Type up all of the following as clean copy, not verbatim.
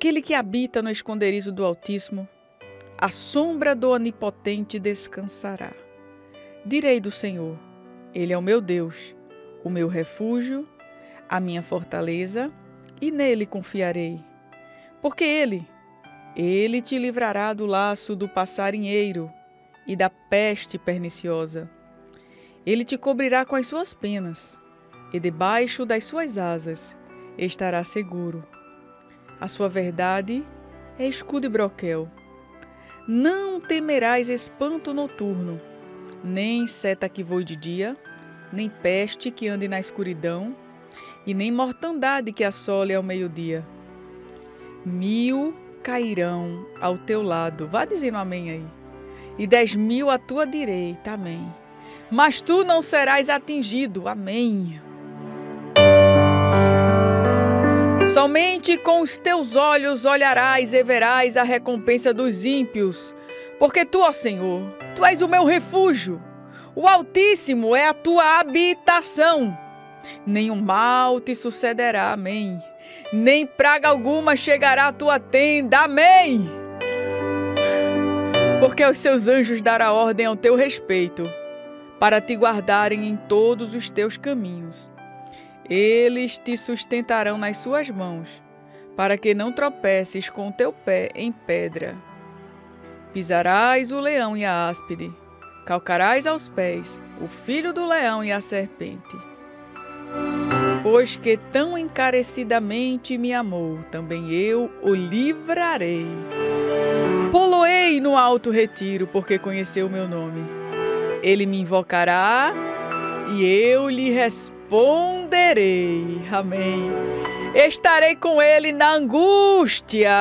Aquele que habita no esconderijo do Altíssimo, à sombra do Onipotente descansará. Direi do Senhor, Ele é o meu Deus, o meu refúgio, a minha fortaleza, e nele confiarei. Porque Ele te livrará do laço do passarinheiro e da peste perniciosa. Ele te cobrirá com as suas penas, e debaixo das suas asas estará seguro. A sua verdade é escudo e broquel. Não temerás espanto noturno, nem seta que voe de dia, nem peste que ande na escuridão, e nem mortandade que assole ao meio-dia. 1000 cairão ao teu lado, vá dizendo amém aí, e 10.000 à tua direita, amém. Mas tu não serás atingido, amém. Somente com os teus olhos olharás e verás a recompensa dos ímpios, porque tu, ó Senhor, tu és o meu refúgio, o Altíssimo é a tua habitação. Nenhum mal te sucederá, amém. Nem praga alguma chegará à tua tenda, amém. Porque aos seus anjos dará ordem ao teu respeito, para te guardarem em todos os teus caminhos. Eles te sustentarão nas suas mãos, para que não tropeces com o teu pé em pedra. Pisarás o leão e a áspide, calcarás aos pés o filho do leão e a serpente. Pois que tão encarecidamente me amou, também eu o livrarei. Poloei no alto retiro, porque conheceu o meu nome. Ele me invocará e eu lhe responderei. Amém. Estarei com ele na angústia.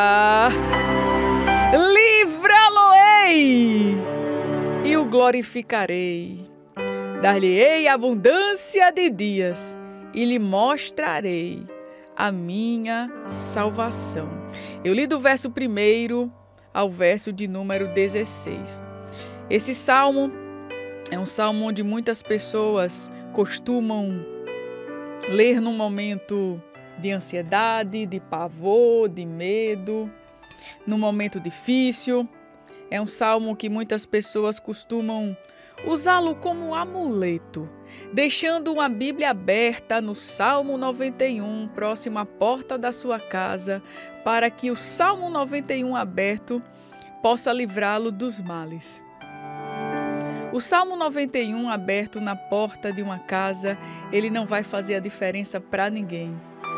Livrá-lo-ei e o glorificarei. Dar-lhe-ei abundância de dias e lhe mostrarei a minha salvação. Eu li do verso 1 ao verso de número 16. Esse salmo é um salmo onde muitas pessoas costumam ler num momento de ansiedade, de pavor, de medo, num momento difícil. É um salmo que muitas pessoas costumam usá-lo como amuleto, deixando uma Bíblia aberta no Salmo 91, próximo à porta da sua casa, para que o Salmo 91 aberto possa livrá-lo dos males. O Salmo 91 aberto na porta de uma casa, ele não vai fazer a diferença para ninguém.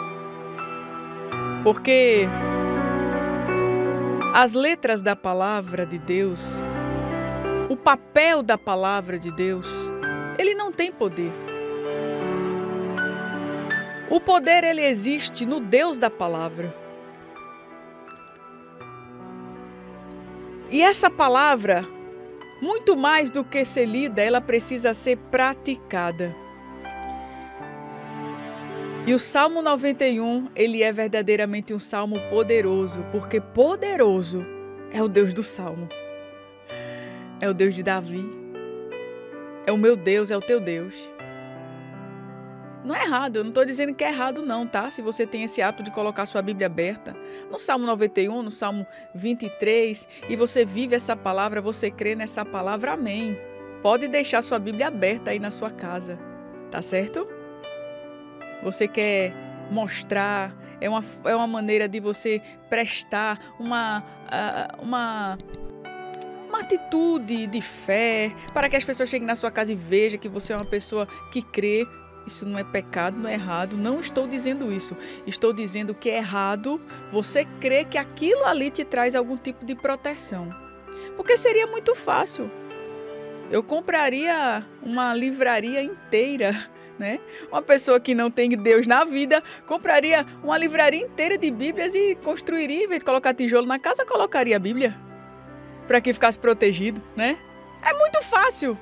Porque as letras da palavra de Deus, o papel da palavra de Deus, ele não tem poder. O poder, ele existe no Deus da palavra. E essa palavra, muito mais do que ser lida, ela precisa ser praticada. E o Salmo 91, ele é verdadeiramente um salmo poderoso, porque poderoso é o Deus do salmo. É o Deus de Davi. É o meu Deus, é o teu Deus. Não é errado, eu não estou dizendo que é errado não, tá? Se você tem esse hábito de colocar sua Bíblia aberta, no Salmo 91, no Salmo 23, e você vive essa palavra, você crê nessa palavra, amém. Pode deixar sua Bíblia aberta aí na sua casa, tá certo? Você quer mostrar, é uma maneira de você prestar uma atitude de fé, para que as pessoas cheguem na sua casa e vejam que você é uma pessoa que crê. Isso não é pecado, não é errado. Não estou dizendo isso. Estou dizendo que é errado você crer que aquilo ali te traz algum tipo de proteção. Porque seria muito fácil. Eu compraria uma livraria inteira, né? Uma pessoa que não tem Deus na vida compraria uma livraria inteira de Bíblias e construiria, em vez de colocar tijolo na casa, colocaria a Bíblia. Para que ficasse protegido, né? É muito fácil.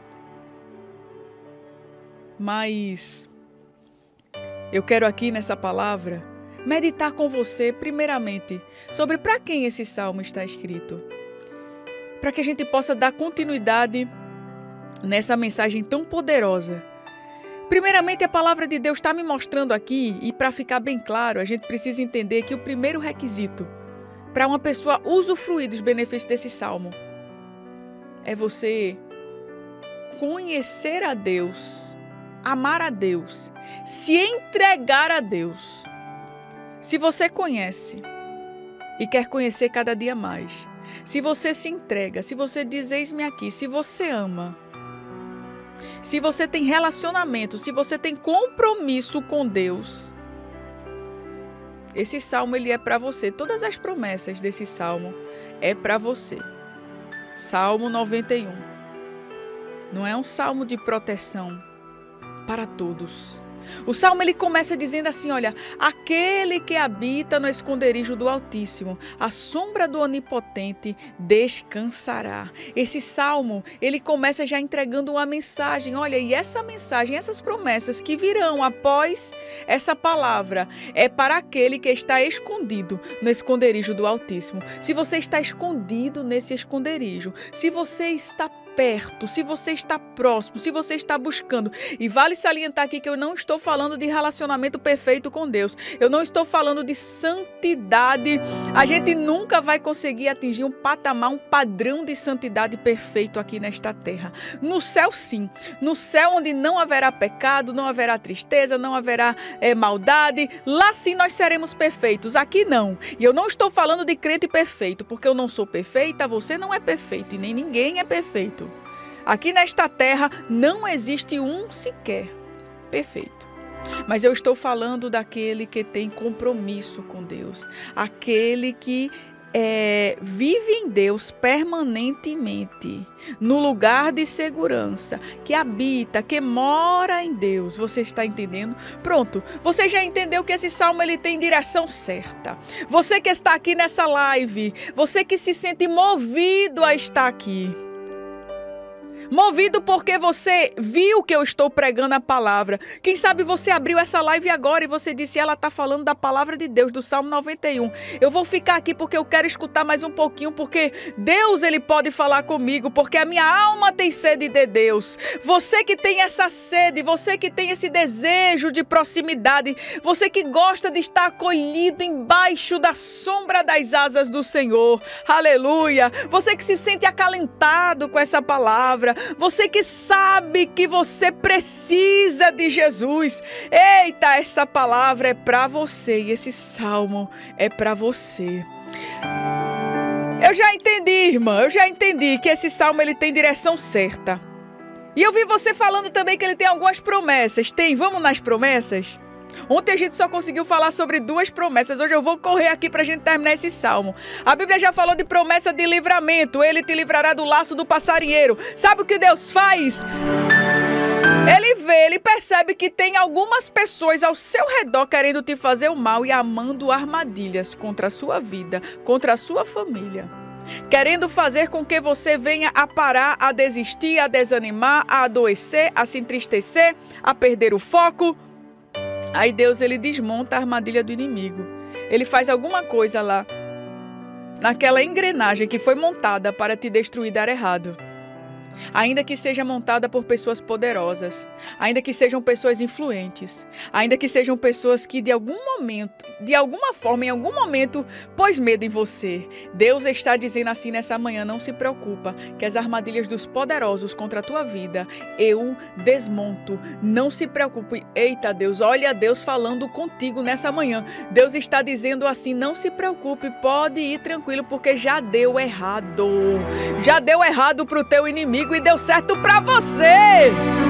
Mas eu quero aqui nessa palavra meditar com você, primeiramente, sobre para quem esse salmo está escrito. Para que a gente possa dar continuidade nessa mensagem tão poderosa Primeiramente, a palavra de Deus está me mostrando aqui, e para ficar bem claro, a gente precisa entender que o primeiro requisito para uma pessoa usufruir dos benefícios desse salmo é você conhecer a Deus, amar a Deus, se entregar a Deus. Se você conhece e quer conhecer cada dia mais, se você se entrega, se você diz eis-me aqui, se você ama, se você tem relacionamento, se você tem compromisso com Deus, esse salmo ele é para você. Todas as promessas desse salmo é para você. Salmo 91. Não é um salmo de proteção para todos. O salmo ele começa dizendo assim, olha, aquele que habita no esconderijo do Altíssimo, a sombra do Onipotente descansará. Esse salmo, ele começa já entregando uma mensagem, olha, e essa mensagem, essas promessas que virão após essa palavra, é para aquele que está escondido no esconderijo do Altíssimo. Se você está escondido nesse esconderijo, se você está perto, se você está próximo, se você está buscando. E vale salientar aqui que eu não estou falando de relacionamento perfeito com Deus. Eu não estou falando de santidade. A gente nunca vai conseguir atingir um patamar, um padrão de santidade perfeito aqui nesta terra. No céu, sim. No céu onde não haverá pecado, não haverá tristeza, não haverá maldade. Lá sim nós seremos perfeitos. Aqui não. E eu não estou falando de crente perfeito, porque eu não sou perfeita, você não é perfeito e nem ninguém é perfeito. Aqui nesta terra não existe um sequer perfeito. Mas eu estou falando daquele que tem compromisso com Deus. Aquele que vive em Deus permanentemente, no lugar de segurança, que habita, que mora em Deus. Você está entendendo? Pronto, você já entendeu que esse salmo ele tem direção certa. Você que está aqui nessa live, você que se sente movido a estar aqui, movido porque você viu que eu estou pregando a palavra. Quem sabe você abriu essa live agora e você disse, ela está falando da palavra de Deus, do Salmo 91. Eu vou ficar aqui porque eu quero escutar mais um pouquinho, porque Deus ele pode falar comigo, porque a minha alma tem sede de Deus. Você que tem essa sede, você que tem esse desejo de proximidade, você que gosta de estar acolhido embaixo da sombra das asas do Senhor. Aleluia! Você que se sente acalentado com essa palavra, você que sabe que você precisa de Jesus. Eita, essa palavra é para você e esse salmo é para você. Eu já entendi, irmã, eu já entendi que esse salmo ele tem direção certa. E eu vi você falando também que ele tem algumas promessas. Tem, vamos nas promessas? Ontem a gente só conseguiu falar sobre 2 promessas. Hoje eu vou correr aqui para a gente terminar esse salmo. A Bíblia já falou de promessa de livramento. Ele te livrará do laço do passarinheiro. Sabe o que Deus faz? Ele vê, ele percebe que tem algumas pessoas ao seu redor querendo te fazer o mal e amando armadilhas contra a sua vida, contra a sua família. Querendo fazer com que você venha a parar, a desistir, a desanimar, a adoecer, a se entristecer, a perder o foco. Aí Deus ele desmonta a armadilha do inimigo. Ele faz alguma coisa lá, naquela engrenagem que foi montada para te destruir, dar errado. Ainda que seja montada por pessoas poderosas, ainda que sejam pessoas influentes, ainda que sejam pessoas que de algum momento, de alguma forma, em algum momento, pôs medo em você. Deus está dizendo assim nessa manhã, não se preocupa, que as armadilhas dos poderosos contra a tua vida, eu desmonto. Não se preocupe. Eita Deus, olha Deus falando contigo nessa manhã. Deus está dizendo assim, não se preocupe, pode ir tranquilo, porque já deu errado. Já deu errado para o teu inimigo e deu certo para você.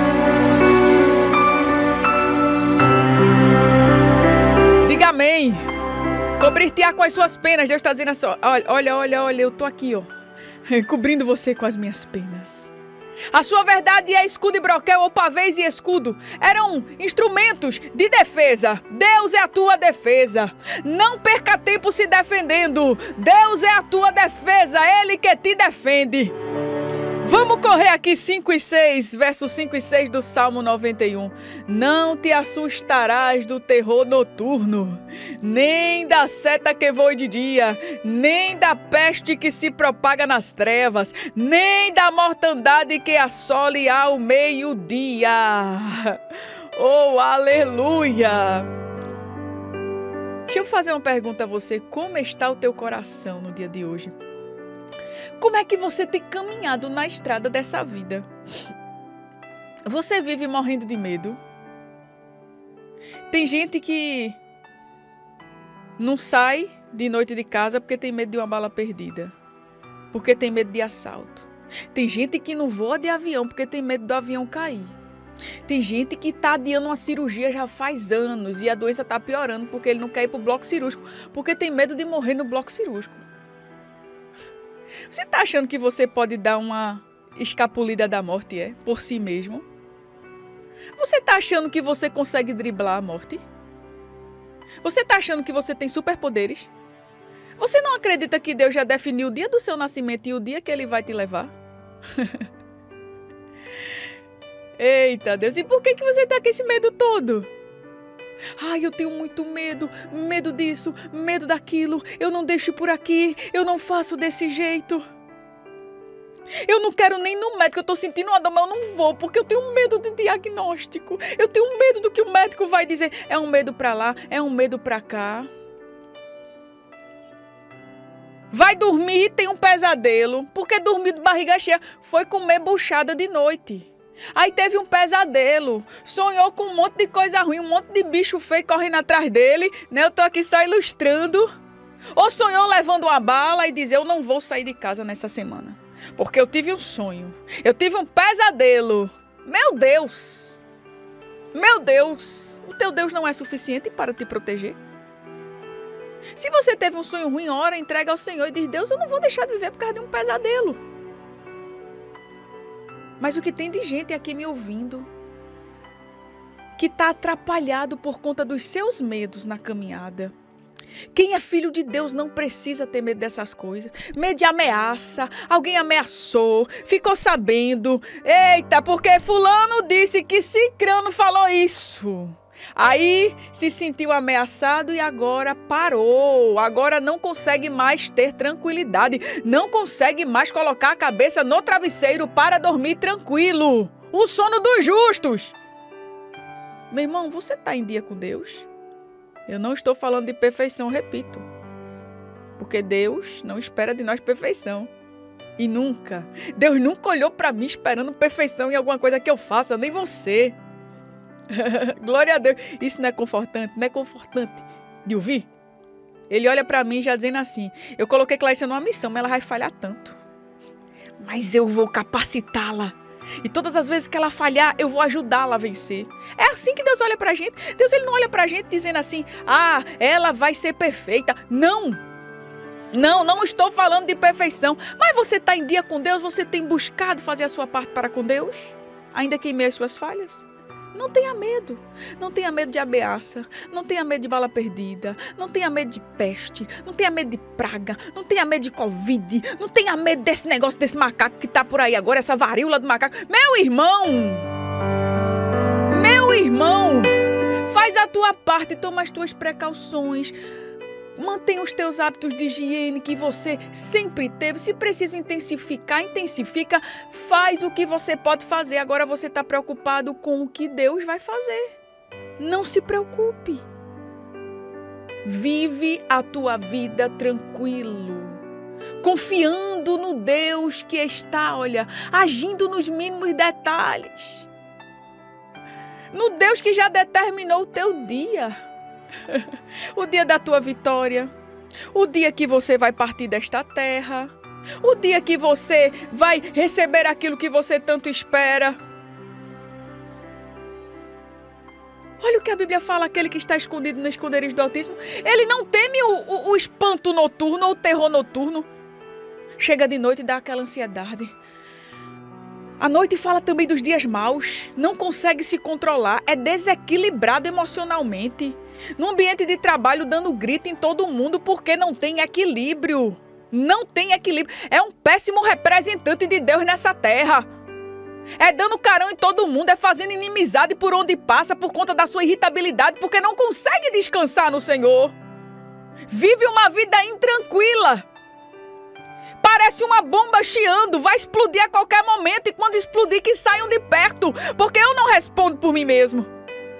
Diga amém. Cobrir-te-á com as suas penas. Deus está dizendo assim, olha, eu tô aqui, ó, cobrindo você com as minhas penas. A sua verdade é escudo e broquel, ou pavês e escudo. Eram instrumentos de defesa. Deus é a tua defesa. Não perca tempo se defendendo. Deus é a tua defesa. Ele que te defende. Vamos correr aqui 5 e 6, versos 5 e 6 do Salmo 91. Não te assustarás do terror noturno, nem da seta que voe de dia, nem da peste que se propaga nas trevas, nem da mortandade que assole ao meio-dia. Oh, aleluia! Deixa eu fazer uma pergunta a você. Como está o teu coração no dia de hoje? Como é que você tem caminhado na estrada dessa vida? Você vive morrendo de medo? Tem gente que não sai de noite de casa porque tem medo de uma bala perdida. Porque tem medo de assalto. Tem gente que não voa de avião porque tem medo do avião cair. Tem gente que está adiando uma cirurgia já faz anos e a doença está piorando porque ele não quer ir para o bloco cirúrgico, porque tem medo de morrer no bloco cirúrgico. Você está achando que você pode dar uma escapulida da morte, por si mesmo? Você está achando que você consegue driblar a morte? Você está achando que você tem superpoderes? Você não acredita que Deus já definiu o dia do seu nascimento e o dia que Ele vai te levar? Eita Deus, e por que você está com esse medo todo? Ai, eu tenho muito medo, medo disso, medo daquilo, eu não deixo por aqui, eu não faço desse jeito. Eu não quero nem ir no médico, eu estou sentindo uma dor, mas eu não vou, porque eu tenho medo do diagnóstico. Eu tenho medo do que o médico vai dizer. É um medo para lá, é um medo para cá. Vai dormir, tem um pesadelo, porque dormiu de barriga cheia, foi comer buchada de noite. Aí teve um pesadelo, sonhou com um monte de coisa ruim, um monte de bicho feio correndo atrás dele, né? Eu tô aqui só ilustrando. Ou sonhou levando uma bala e diz, eu não vou sair de casa nessa semana, porque eu tive um sonho, eu tive um pesadelo. Meu Deus, o teu Deus não é suficiente para te proteger? Se você teve um sonho ruim, ora, entrega ao Senhor e diz, Deus, eu não vou deixar de viver por causa de um pesadelo. Mas o que tem de gente aqui me ouvindo que está atrapalhado por conta dos seus medos na caminhada. Quem é filho de Deus não precisa ter medo dessas coisas. Medo de ameaça, alguém ameaçou, ficou sabendo. Eita, porque fulano disse que cicrano falou isso. Aí se sentiu ameaçado e agora parou. Agora não consegue mais ter tranquilidade. Não consegue mais colocar a cabeça no travesseiro para dormir tranquilo. O sono dos justos. Meu irmão, você está em dia com Deus? Eu não estou falando de perfeição, repito. Porque Deus não espera de nós perfeição. E nunca. Deus nunca olhou para mim esperando perfeição em alguma coisa que eu faça, nem você. Glória a Deus. Isso não é confortante? Não é confortante de ouvir? Ele olha para mim já dizendo assim, eu coloquei Cláudia numa missão, mas ela vai falhar tanto. Mas eu vou capacitá-la. E todas as vezes que ela falhar, eu vou ajudá-la a vencer. É assim que Deus olha pra gente. Deus, ele não olha pra gente dizendo assim, ah, ela vai ser perfeita. Não. Não estou falando de perfeição. Mas você está em dia com Deus? Você tem buscado fazer a sua parte para com Deus? Ainda que em meio às suas falhas? Não tenha medo. Não tenha medo de ameaça. Não tenha medo de bala perdida. Não tenha medo de peste. Não tenha medo de praga. Não tenha medo de Covid. Não tenha medo desse negócio, desse macaco que está por aí agora, essa varíola do macaco. Meu irmão, faz a tua parte, toma as tuas precauções. Mantenha os teus hábitos de higiene que você sempre teve. Se preciso intensifica. Faz o que você pode fazer. Agora você está preocupado com o que Deus vai fazer. Não se preocupe. Vive a tua vida tranquilo. Confiando no Deus que está, olha, agindo nos mínimos detalhes. No Deus que já determinou o teu dia. O dia da tua vitória, o dia que você vai partir desta terra, o dia que você vai receber aquilo que você tanto espera. Olha o que a Bíblia fala, aquele que está escondido no esconderijo do Altíssimo, ele não teme o espanto noturno ou o terror noturno. Chega de noite e dá aquela ansiedade. A noite fala também dos dias maus, não consegue se controlar, é desequilibrado emocionalmente. No ambiente de trabalho dando grito em todo mundo porque não tem equilíbrio. Não tem equilíbrio. É um péssimo representante de Deus nessa terra. É dando carão em todo mundo, é fazendo inimizade por onde passa por conta da sua irritabilidade porque não consegue descansar no Senhor. Vive uma vida intranquila. Parece uma bomba chiando, vai explodir a qualquer momento e quando explodir que saiam de perto, porque eu não respondo por mim mesmo.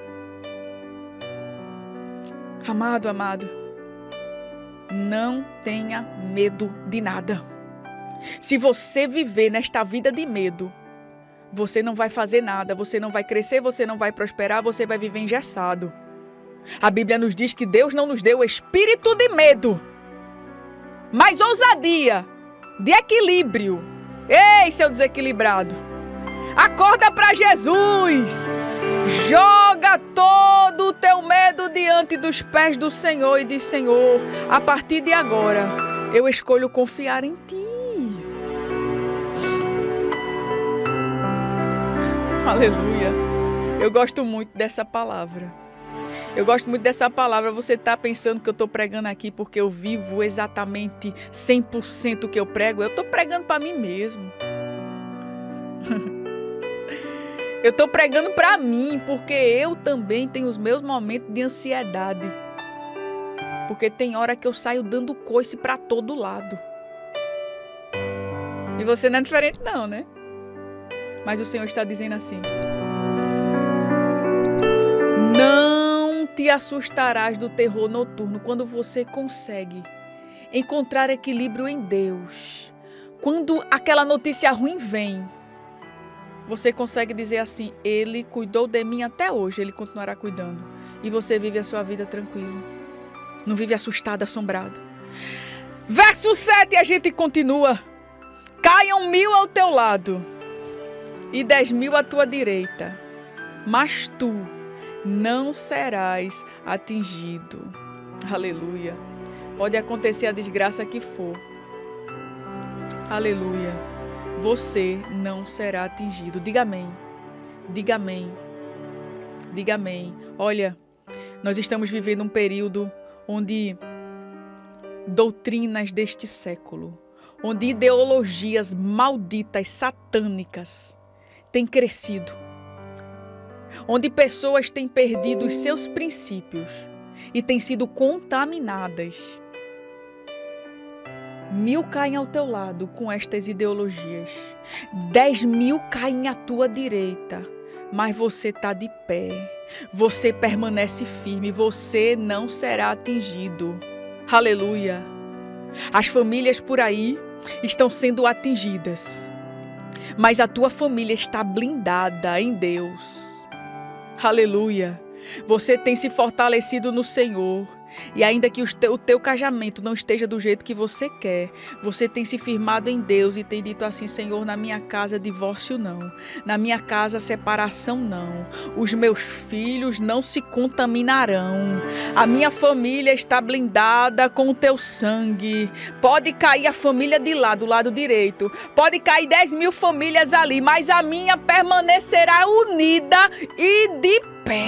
Amado, amado, não tenha medo de nada. Se você viver nesta vida de medo, você não vai fazer nada, você não vai crescer, você não vai prosperar, você vai viver engessado. A Bíblia nos diz que Deus não nos deu o espírito de medo, mas ousadia, de equilíbrio. Ei, seu desequilibrado, acorda para Jesus, joga todo o teu medo diante dos pés do Senhor e diz: Senhor, a partir de agora, eu escolho confiar em Ti. Aleluia. Eu gosto muito dessa palavra. Eu gosto muito dessa palavra. Você está pensando que eu estou pregando aqui porque eu vivo exatamente 100% o que eu prego? Eu estou pregando para mim mesmo. Eu estou pregando para mim porque eu também tenho os meus momentos de ansiedade. Porque tem hora que eu saio dando coice para todo lado. E você não é diferente não, né? Mas o Senhor está dizendo assim: não te assustarás do terror noturno quando você consegue encontrar equilíbrio em Deus. Quando aquela notícia ruim vem, você consegue dizer assim: Ele cuidou de mim até hoje, Ele continuará cuidando. E você vive a sua vida tranquilo. Não vive assustado, assombrado. Verso 7, a gente continua. Caiam 1000 ao teu lado e 10.000 à tua direita, mas tu não serás atingido. Aleluia. Pode acontecer a desgraça que for. Aleluia. Você não será atingido. Diga amém. Diga amém. Diga amém. Olha, nós estamos vivendo um período onde doutrinas deste século, onde ideologias malditas, satânicas, têm crescido. Onde pessoas têm perdido os seus princípios e têm sido contaminadas. 1000 caem ao teu lado com estas ideologias. 10.000 caem à tua direita. Mas você está de pé. Você permanece firme. Você não será atingido. Aleluia. As famílias por aí estão sendo atingidas. Mas a tua família está blindada em Deus. Aleluia. Você tem se fortalecido no Senhor. E ainda que o teu casamento não esteja do jeito que você quer, você tem se firmado em Deus e tem dito assim: Senhor, na minha casa divórcio não, na minha casa separação não, os meus filhos não se contaminarão, a minha família está blindada com o teu sangue. Pode cair a família de lá, do lado direito, pode cair 10.000 famílias ali, mas a minha permanecerá unida e de pé.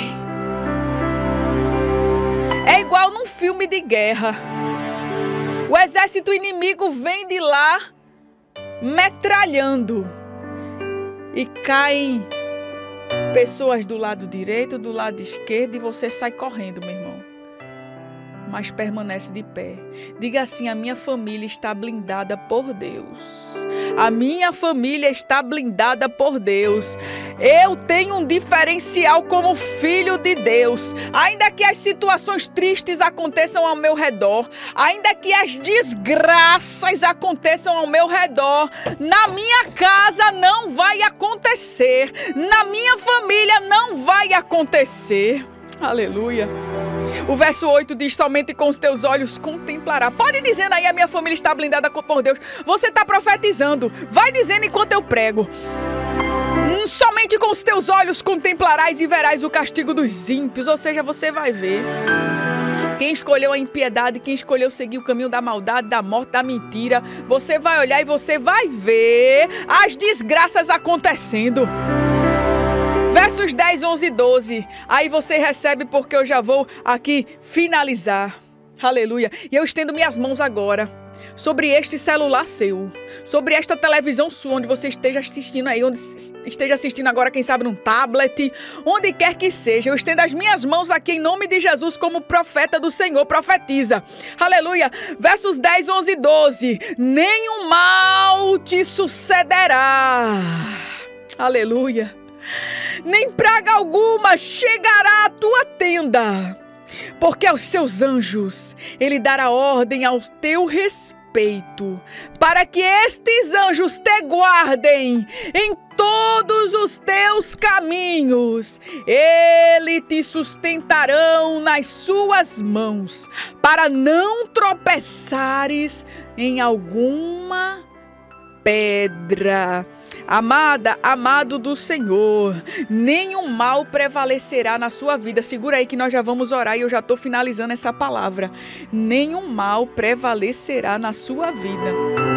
É igual num filme de guerra. O exército inimigo vem de lá metralhando. E caem pessoas do lado direito, do lado esquerdo, e você sai correndo, meu irmão. Mas permanece de pé. Diga assim: a minha família está blindada por Deus. A minha família está blindada por Deus. Eu tenho um diferencial como filho de Deus. Ainda que as situações tristes aconteçam ao meu redor, ainda que as desgraças aconteçam ao meu redor, na minha casa não vai acontecer. Na minha família não vai acontecer. Aleluia. O verso 8 diz: somente com os teus olhos contemplará. Pode dizendo aí: a minha família está blindada por Deus. Você está profetizando. Vai dizendo enquanto eu prego. Somente com os teus olhos contemplarás e verás o castigo dos ímpios. Ou seja, você vai ver quem escolheu a impiedade, quem escolheu seguir o caminho da maldade, da morte, da mentira. Você vai olhar e você vai ver as desgraças acontecendo. Versos 10, 11 e 12. Aí você recebe, porque eu já vou aqui finalizar. Aleluia. E eu estendo minhas mãos agora sobre este celular seu, sobre esta televisão sua, onde você esteja assistindo aí, onde esteja assistindo agora, quem sabe num tablet, onde quer que seja. Eu estendo as minhas mãos aqui em nome de Jesus como profeta do Senhor, profetiza. Aleluia. Versos 10, 11 e 12. Nenhum mal te sucederá. Aleluia. Nem praga alguma chegará à tua tenda. porque aos seus anjos ele dará ordem ao teu respeito, para que estes anjos te guardem em todos os teus caminhos. Ele te sustentarão nas suas mãos, para não tropeçares em alguma pedra. Amada, amado do Senhor, nenhum mal prevalecerá na sua vida. Segura aí que nós já vamos orar e eu já estou finalizando essa palavra. Nenhum mal prevalecerá na sua vida.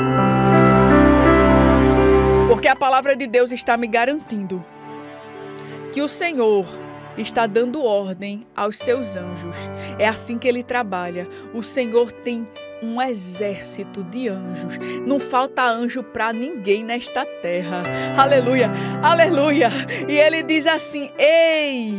Porque a palavra de Deus está me garantindo que o Senhor está dando ordem aos seus anjos. É assim que ele trabalha. O Senhor tem um exército de anjos. Não falta anjo para ninguém nesta terra. Aleluia, aleluia. E ele diz assim: ei,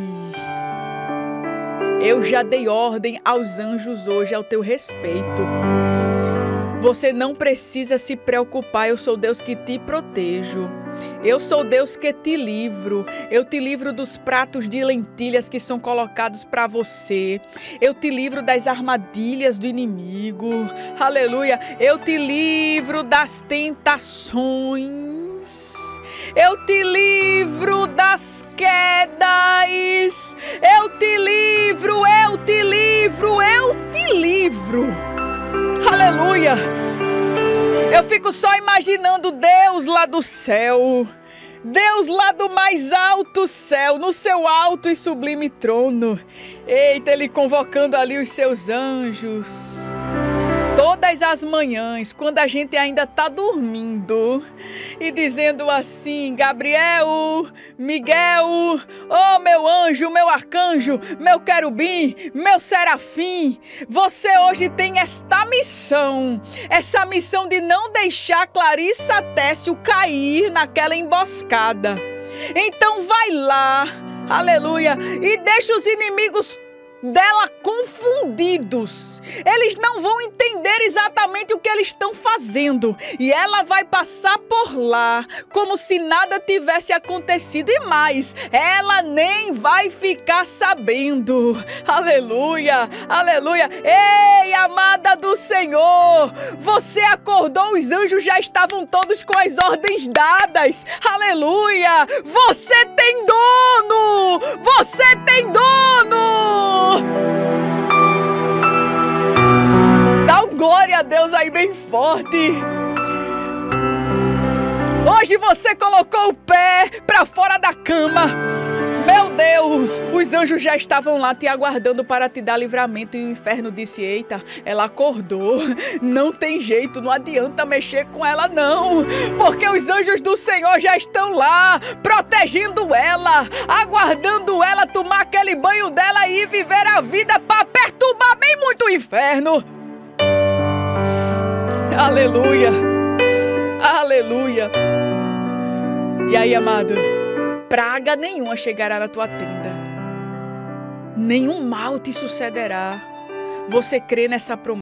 eu já dei ordem aos anjos hoje ao teu respeito. Você não precisa se preocupar, eu sou Deus que te protejo. Eu sou Deus que te livro. Eu te livro dos pratos de lentilhas que são colocados para você. Eu te livro das armadilhas do inimigo. Aleluia. Eu te livro das tentações. Eu te livro das quedas. Eu te livro, eu te livro, eu te livro. Aleluia! Eu fico só imaginando Deus lá do céu, Deus lá do mais alto céu, no seu alto e sublime trono. Eita, ele convocando ali os seus anjos. Todas as manhãs, quando a gente ainda está dormindo, e dizendo assim: Gabriel, Miguel, oh meu anjo, meu arcanjo, meu querubim, meu serafim, você hoje tem esta missão, essa missão de não deixar Clarissa Técio cair naquela emboscada. Então vai lá, aleluia, e deixa os inimigos dela confundidos. Eles não vão entender exatamente o que eles estão fazendo. E ela vai passar por lá como se nada tivesse acontecido. E mais, ela nem vai ficar sabendo. Aleluia, aleluia. Ei, amada do Senhor, você acordou, os anjos já estavam todos com as ordens dadas. Aleluia. Você tem dono. Você tem dono. Dá um glória a Deus aí bem forte. Hoje você colocou o pé para fora da cama. Meu Deus, os anjos já estavam lá te aguardando para te dar livramento. E o inferno disse: eita, ela acordou, não tem jeito, não adianta mexer com ela não, porque os anjos do Senhor já estão lá, protegendo ela, aguardando ela tomar aquele banho dela e viver a vida para perturbar bem muito o inferno. Aleluia, aleluia. E aí, amado, praga nenhuma chegará na tua tenda, nenhum mal te sucederá. Você crê nessa promessa?